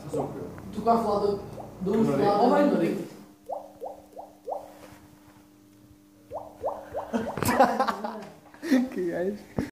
Sou eu. Tocar a flauta de um Nariz. lado Ou vai do no nariz. Que gajo.